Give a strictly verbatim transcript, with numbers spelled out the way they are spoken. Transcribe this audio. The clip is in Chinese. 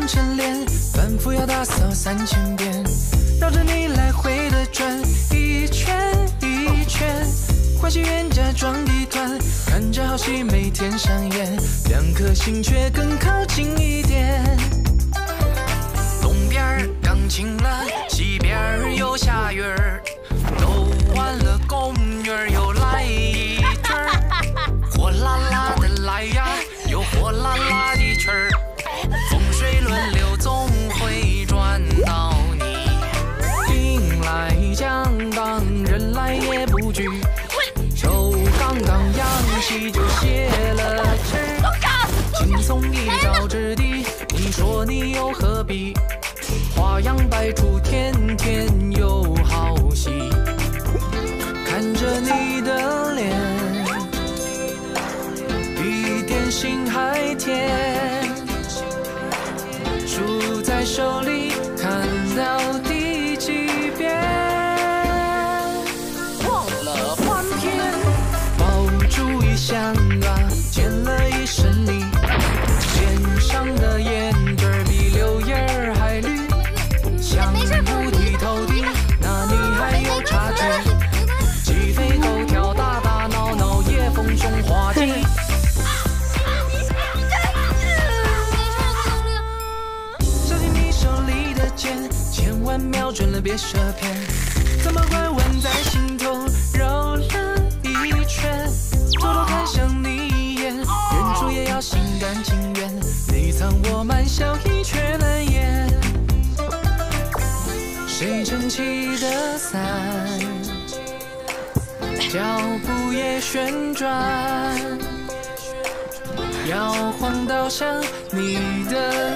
晨练，反复要打扫三千遍，绕着你来回的转，一圈一圈，欢喜冤家装一团，看着好戏每天上演，两颗心却更靠近一点。东边刚晴了，西边又下雨儿，都完了，公园又来一圈儿，火辣辣的来呀，又火辣辣的去儿。 风水轮流，总会转到你。兵来将挡，人来也不惧。手刚刚扬起就泄了气儿。轻松一招之地，你说你又何必？花样百出，天天有好戏。看着你的脸，比点心还甜。 书在手里，看到第几遍？忘了翻篇，爆竹一响啊，溅了一身泥。肩上的烟根儿比柳叶儿还绿，想不剃头的，那你还有差距？鸡飞狗跳，打打闹闹，也风中花季。 千万瞄准了，别射偏。怎么会吻在心头，绕了一圈？偷偷看向你一眼，忍住也要心甘情愿。你藏我慢笑，意却难言。谁撑起的伞，脚步也旋转，摇晃到像你的。